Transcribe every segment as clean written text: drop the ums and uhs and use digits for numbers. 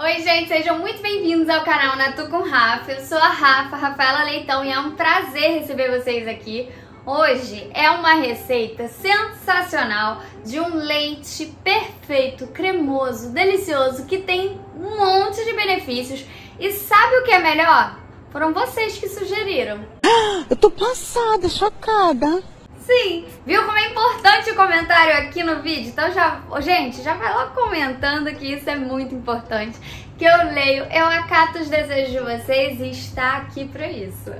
Oi gente, sejam muito bem-vindos ao canal Natu com Rafa. Eu sou a Rafaela Leitão, e é um prazer receber vocês aqui. Hoje é uma receita sensacional de um leite perfeito, cremoso, delicioso, que tem um monte de benefícios. E sabe o que é melhor? Foram vocês que sugeriram. Eu tô passada, chocada. Sim, viu como é importante o comentário aqui no vídeo? Então gente, já vai logo comentando que isso é muito importante. Que eu leio, eu acato os desejos de vocês e está aqui pra isso.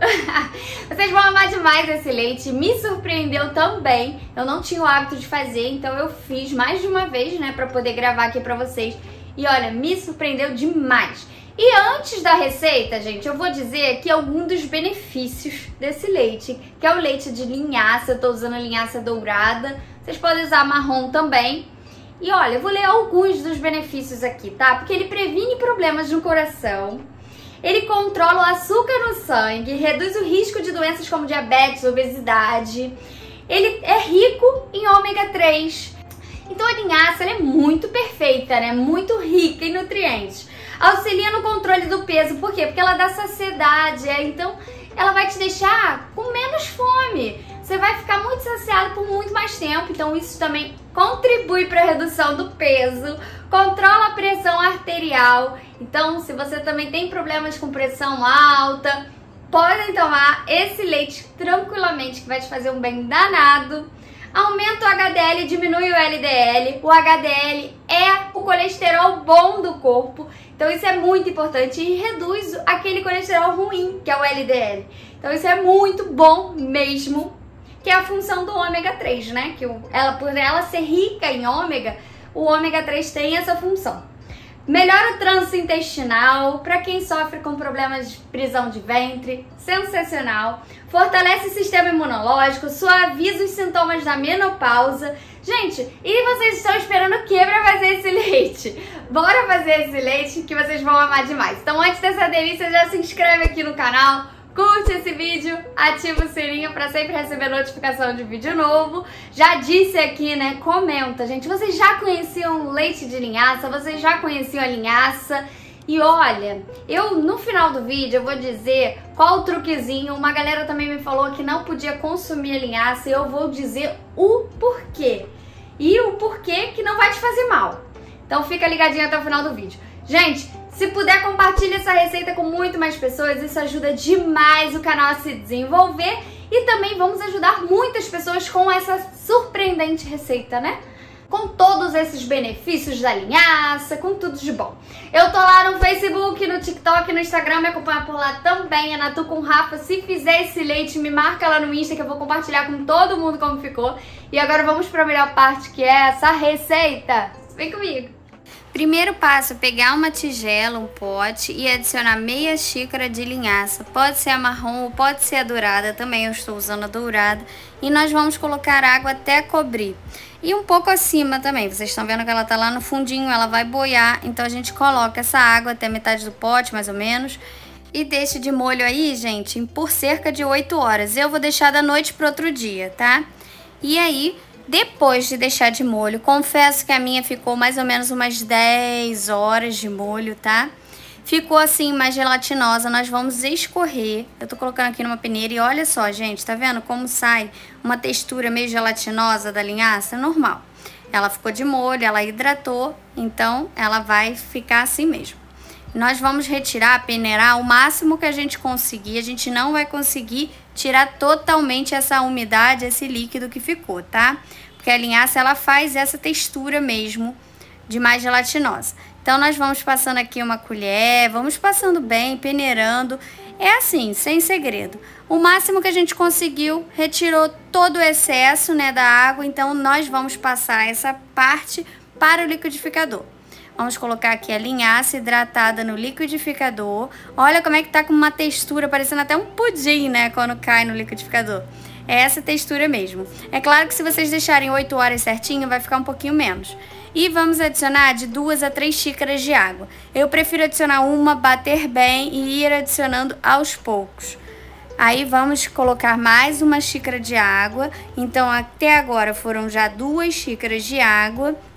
Vocês vão amar demais esse leite, me surpreendeu também. Eu não tinha o hábito de fazer, então eu fiz mais de uma vez, né, pra poder gravar aqui pra vocês. E olha, me surpreendeu demais. E antes da receita, gente, eu vou dizer aqui alguns dos benefícios desse leite, que é o leite de linhaça. Eu tô usando a linhaça dourada, vocês podem usar marrom também. E olha, eu vou ler alguns dos benefícios aqui, tá? Porque ele previne problemas no coração, ele controla o açúcar no sangue, reduz o risco de doenças como diabetes, obesidade, ele é rico em ômega 3. Então a linhaça ela é muito perfeita, né? Muito rica em nutrientes. Auxilia no controle do peso, por quê? Porque ela dá saciedade, então ela vai te deixar com menos fome. Você vai ficar muito saciado por muito mais tempo, então isso também contribui para a redução do peso, controla a pressão arterial. Então, se você também tem problemas com pressão alta, podem tomar esse leite tranquilamente, que vai te fazer um bem danado. Aumenta o HDL e diminui o LDL. O HDL é o colesterol bom do corpo, então isso é muito importante, e reduz aquele colesterol ruim, que é o LDL. Então isso é muito bom mesmo, que é a função do ômega 3, né? Que por ela ser rica em ômega, o ômega 3 tem essa função. Melhora o trânsito intestinal para quem sofre com problemas de prisão de ventre, sensacional. Fortalece o sistema imunológico, suaviza os sintomas da menopausa. Gente, e vocês estão esperando o que para fazer esse leite? Bora fazer esse leite que vocês vão amar demais. Então antes dessa delícia, já se inscreve aqui no canal, curte esse vídeo, ativa o sininho para sempre receber notificação de vídeo novo. Já disse aqui, né? Comenta, gente. Vocês já conheciam o leite de linhaça? Vocês já conheciam a linhaça? E olha, no final do vídeo eu vou dizer qual o truquezinho. Uma galera também me falou que não podia consumir a linhaça, e eu vou dizer o porquê. E o porquê que não vai te fazer mal. Então fica ligadinho até o final do vídeo. Gente, se puder, compartilhe essa receita com muito mais pessoas, isso ajuda demais o canal a se desenvolver, e também vamos ajudar muitas pessoas com essa surpreendente receita, né? Com todos esses benefícios da linhaça, com tudo de bom. Eu tô lá no Facebook, no TikTok, no Instagram, me acompanha por lá também, é Natu com Rafa. Se fizer esse leite, me marca lá no Insta que eu vou compartilhar com todo mundo como ficou. E agora vamos para a melhor parte, que é essa receita. Vem comigo! Primeiro passo, pegar uma tigela, um pote e adicionar meia xícara de linhaça. Pode ser a marrom ou pode ser a dourada, também eu estou usando a dourada. E nós vamos colocar água até cobrir. E um pouco acima também, vocês estão vendo que ela tá lá no fundinho, ela vai boiar. Então a gente coloca essa água até metade do pote, mais ou menos. E deixa de molho aí, gente, por cerca de 8 horas. Eu vou deixar da noite pro outro dia, tá? E aí, depois de deixar de molho, confesso que a minha ficou mais ou menos umas 10 horas de molho, tá? Ficou assim, mais gelatinosa, nós vamos escorrer. Eu tô colocando aqui numa peneira e olha só, gente, tá vendo como sai uma textura meio gelatinosa da linhaça? Normal. Ela ficou de molho, ela hidratou, então ela vai ficar assim mesmo. Nós vamos retirar, peneirar o máximo que a gente conseguir. A gente não vai conseguir tirar totalmente essa umidade, esse líquido que ficou, tá? Porque a linhaça, ela faz essa textura mesmo de mais gelatinosa. Então, nós vamos passando aqui uma colher, vamos passando bem, peneirando. É assim, sem segredo. O máximo que a gente conseguiu, retirou todo o excesso, né, da água. Então, nós vamos passar essa parte para o liquidificador. Vamos colocar aqui a linhaça hidratada no liquidificador. Olha como é que tá com uma textura, parecendo até um pudim, né, quando cai no liquidificador. É essa textura mesmo. É claro que se vocês deixarem 8 horas certinho, vai ficar um pouquinho menos. E vamos adicionar de 2 a 3 xícaras de água. Eu prefiro adicionar uma, bater bem e ir adicionando aos poucos. Aí vamos colocar mais uma xícara de água. Então até agora foram já 2 xícaras de água.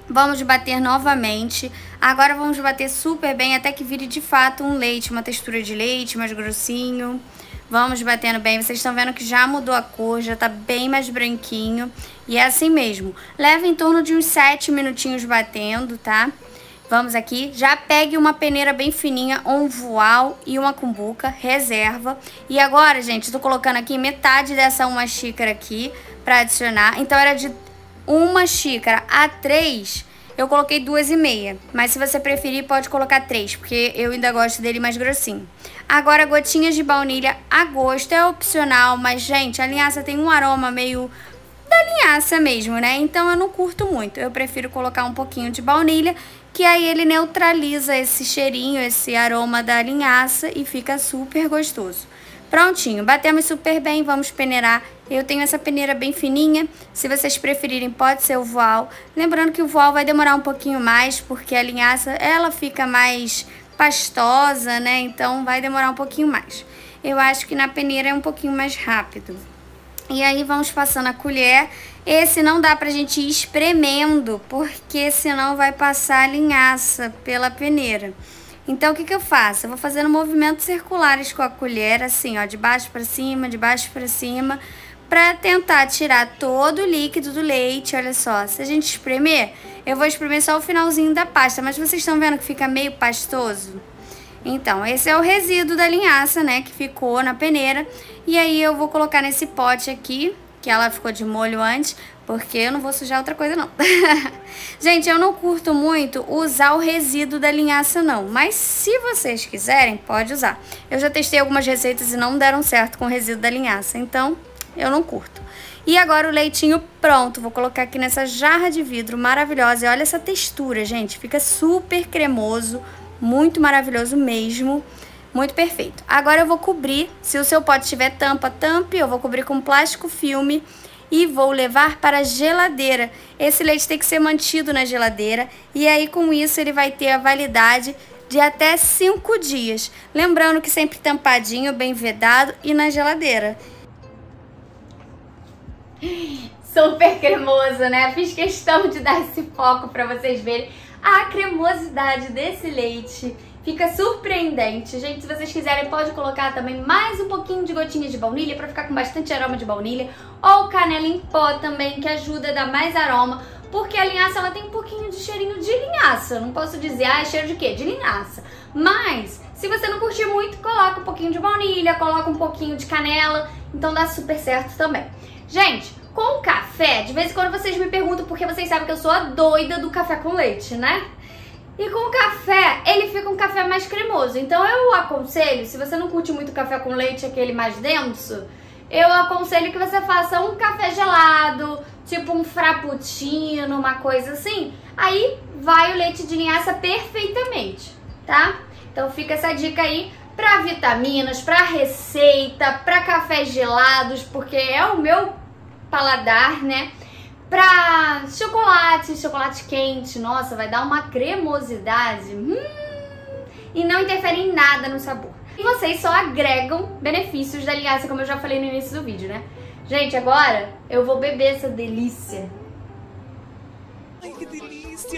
Vamos bater novamente. Agora vamos bater super bem até que vire de fato um leite, uma textura de leite mais grossinho. Vamos batendo bem. Vocês estão vendo que já mudou a cor, já tá bem mais branquinho. E é assim mesmo. Leva em torno de uns 7 minutinhos batendo, tá? Vamos aqui. Já pegue uma peneira bem fininha, um voal e uma cumbuca. Reserva. E agora, gente, tô colocando aqui metade dessa 1 xícara aqui pra adicionar. Então era de 1 xícara a 3, eu coloquei 2,5. Mas se você preferir, pode colocar 3, porque eu ainda gosto dele mais grossinho. Agora, gotinhas de baunilha a gosto, é opcional. Mas, gente, a linhaça tem um aroma meio da linhaça mesmo, né? Então eu não curto muito. Eu prefiro colocar um pouquinho de baunilha, que aí ele neutraliza esse cheirinho, esse aroma da linhaça e fica super gostoso. Prontinho, batemos super bem, vamos peneirar. Eu tenho essa peneira bem fininha, se vocês preferirem pode ser o voal. Lembrando que o voal vai demorar um pouquinho mais, porque a linhaça ela fica mais pastosa, né? Então vai demorar um pouquinho mais. Eu acho que na peneira é um pouquinho mais rápido. E aí vamos passando a colher. Esse não dá pra gente ir espremendo, porque senão vai passar a linhaça pela peneira. Então, o que eu faço? Eu vou fazendo movimentos circulares com a colher, assim, ó, de baixo pra cima, pra tentar tirar todo o líquido do leite. Olha só, se a gente espremer, eu vou espremer só o finalzinho da pasta, mas vocês estão vendo que fica meio pastoso? Então, esse é o resíduo da linhaça, né, que ficou na peneira. E aí eu vou colocar nesse pote aqui, que ela ficou de molho antes, porque eu não vou sujar outra coisa não. Gente, eu não curto muito usar o resíduo da linhaça não, mas se vocês quiserem, pode usar. Eu já testei algumas receitas e não deram certo com o resíduo da linhaça, então eu não curto. E agora o leitinho pronto, vou colocar aqui nessa jarra de vidro maravilhosa. E olha essa textura, gente, fica super cremoso, muito maravilhoso mesmo. Muito perfeito. Agora eu vou cobrir, se o seu pote tiver tampa, tampe. Eu vou cobrir com plástico filme e vou levar para a geladeira. Esse leite tem que ser mantido na geladeira e aí com isso ele vai ter a validade de até 5 dias. Lembrando que sempre tampadinho, bem vedado e na geladeira. Super cremoso, né? Fiz questão de dar esse foco para vocês verem a cremosidade desse leite. Fica surpreendente. Gente, se vocês quiserem, pode colocar também mais um pouquinho de gotinhas de baunilha para ficar com bastante aroma de baunilha. Ou canela em pó também, que ajuda a dar mais aroma. Porque a linhaça, ela tem um pouquinho de cheirinho de linhaça. Não posso dizer, é cheiro de quê? De linhaça. Mas, se você não curtir muito, coloca um pouquinho de baunilha, coloca um pouquinho de canela. Então dá super certo também. Gente, com café, de vez em quando vocês me perguntam, porque vocês sabem que eu sou a doida do café com leite, né? E com o café, ele fica um café mais cremoso. Então eu aconselho, se você não curte muito café com leite, aquele mais denso, eu aconselho que você faça um café gelado, tipo um frappuccino, uma coisa assim. Aí vai o leite de linhaça perfeitamente, tá? Então fica essa dica aí pra vitaminas, pra receita, pra cafés gelados, porque é o meu paladar, né? Pra chocolate quente, nossa, vai dar uma cremosidade e não interfere em nada no sabor. E vocês só agregam benefícios da linhaça, como eu já falei no início do vídeo, né? Gente, agora eu vou beber essa delícia. Ai, que delícia!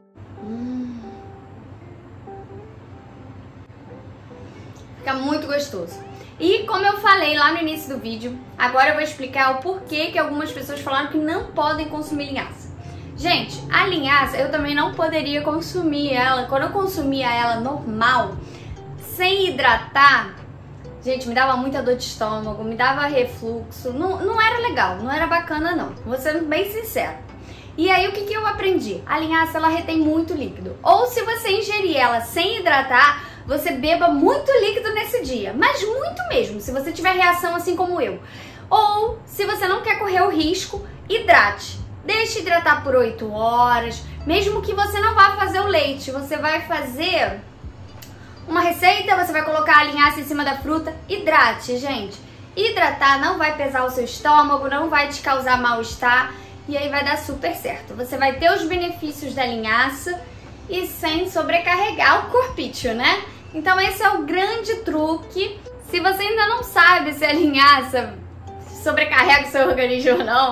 Fica muito gostoso. E como eu falei lá no início do vídeo, agora eu vou explicar o porquê que algumas pessoas falaram que não podem consumir linhaça. Gente, a linhaça eu também não poderia consumir ela, quando eu consumia ela normal, sem hidratar, gente, me dava muita dor de estômago, me dava refluxo, não era legal, não era bacana não, vou ser bem sincera. E aí o que eu aprendi? A linhaça ela retém muito líquido, ou se você ingerir ela sem hidratar, você beba muito líquido nesse dia, mas muito mesmo, se você tiver reação assim como eu. Ou, se você não quer correr o risco, hidrate. Deixe hidratar por 8 horas, mesmo que você não vá fazer o leite. Você vai fazer uma receita, você vai colocar a linhaça em cima da fruta. Hidrate, gente. Hidratar não vai pesar o seu estômago, não vai te causar mal-estar e aí vai dar super certo. Você vai ter os benefícios da linhaça e sem sobrecarregar o corpício, né? Então esse é o grande truque. Se você ainda não sabe se a linhaça sobrecarrega o seu organismo ou não,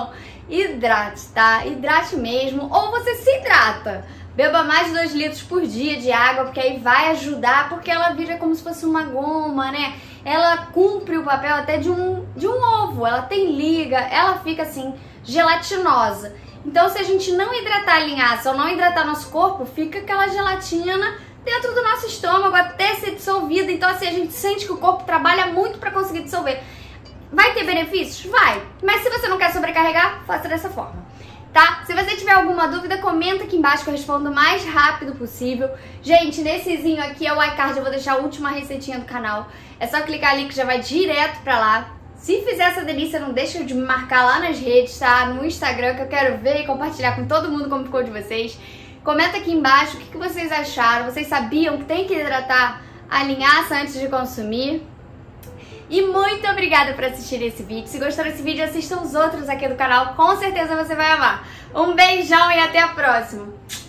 hidrate, tá? Hidrate mesmo, ou você se hidrata. Beba mais de 2 litros por dia de água, porque aí vai ajudar, porque ela vira como se fosse uma goma, né? Ela cumpre o papel até de um ovo, ela tem liga, ela fica assim, gelatinosa. Então se a gente não hidratar a linhaça ou não hidratar nosso corpo, fica aquela gelatina dentro do nosso estômago até ser dissolvida. Então assim, a gente sente que o corpo trabalha muito para conseguir dissolver. Vai ter benefícios? Vai! Mas se você não quer sobrecarregar, faça dessa forma. Tá? Se você tiver alguma dúvida, comenta aqui embaixo que eu respondo o mais rápido possível. Gente, nessezinho aqui é o iCard, eu vou deixar a última receitinha do canal. É só clicar ali que já vai direto pra lá. Se fizer essa delícia, não deixa de me marcar lá nas redes, tá? No Instagram, que eu quero ver e compartilhar com todo mundo como ficou de vocês. Comenta aqui embaixo o que vocês acharam. Vocês sabiam que tem que hidratar a linhaça antes de consumir? E muito obrigada por assistir esse vídeo. Se gostou desse vídeo, assista os outros aqui do canal. Com certeza você vai amar. Um beijão e até a próxima.